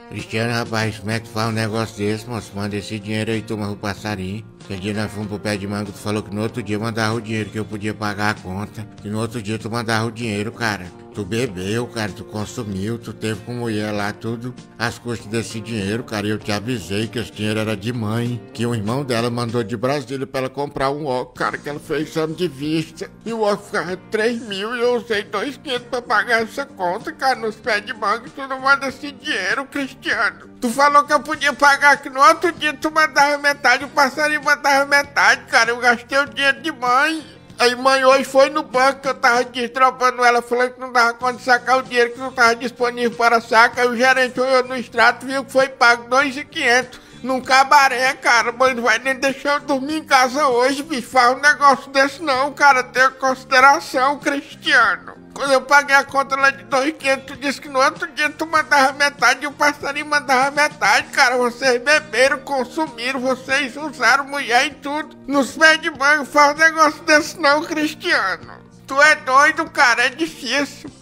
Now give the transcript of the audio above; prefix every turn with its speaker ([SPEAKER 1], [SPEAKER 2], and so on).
[SPEAKER 1] Cristiano, rapaz, como é que faz um negócio desse, moço? Manda esse dinheiro aí, toma o passarinho. Aquele dia nós fomos pro pé de manga, tu falou que no outro dia mandava o dinheiro, que eu podia pagar a conta. Que no outro dia tu mandava o dinheiro, cara. Tu bebeu, cara, tu consumiu, tu teve com mulher lá, tudo às custas desse dinheiro, cara. E eu te avisei que esse dinheiro era de mãe, que o irmão dela mandou de Brasília pra ela comprar um óculos, cara, que ela fez exame de vista. E o óculos ficava 3 mil e eu usei 2.500 pra pagar essa conta, cara, nos pés de manga. Tu não manda esse dinheiro, Cristiano. Tu falou que eu podia pagar, que no outro dia tu mandava metade, o passarinho mandava metade, cara. Eu gastei o dinheiro de mãe. Aí mãe hoje foi no banco que eu tava destropando ela, falando que não dava conta de sacar o dinheiro, que não tava disponível para sacar. Aí o gerente olhou no extrato, viu que foi pago 2.500 num cabaré, cara. Mãe não vai nem deixar eu dormir em casa hoje, bicho. Faz um negócio desse não, cara. Tenha consideração, Cristiano. Quando eu paguei a conta lá de 2.500, tu disse que no outro dia tu mandava metade e o passarinho mandava metade, cara. Vocês beberam, consumiram, vocês usaram mulher e tudo. Nos pés de banho, faz um negócio desse não, Cristiano. Tu é doido, cara, é difícil.